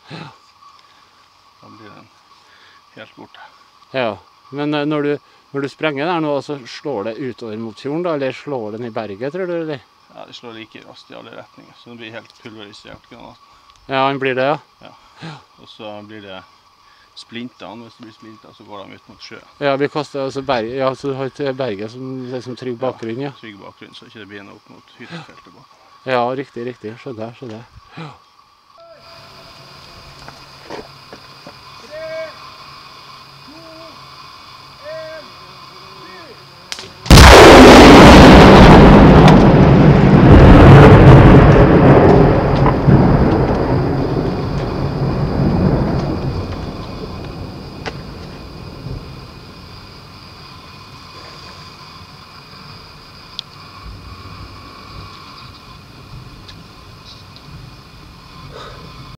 Da blir den helt borte. Ja, men når du sprenger der nå, så slår det utover mot fjorden da, eller slår den i berget, tror du, eller? Ja, det slår like raskt i alle retninger, så den blir helt pulverisert granaten. Ja, den blir det, ja. Ja. Og så blir det splintene. Hvis det blir splinter, så går de ut mot sjøen. Ja, vi kaster altså berget, ja, så du har et berget som trygg bakgrunn, ja. Trygg bakgrunn, så ikke det blir noe opp mot hyttefeltet bak. Ja, riktig, skjønner jeg. Ja.